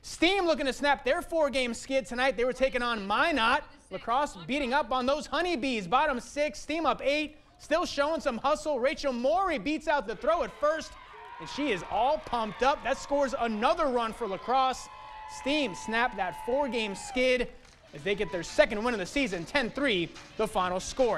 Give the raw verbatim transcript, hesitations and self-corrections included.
Steam looking to snap their four-game skid tonight. They were taking on Minot. Crosse beating up on those honeybees. Bottom six, Steam up eight. Still showing some hustle. Rachel Morey beats out the throw at first, and she is all pumped up. That scores another run for Crosse. Steam snapped that four-game skid as they get their second win of the season, ten three, the final score.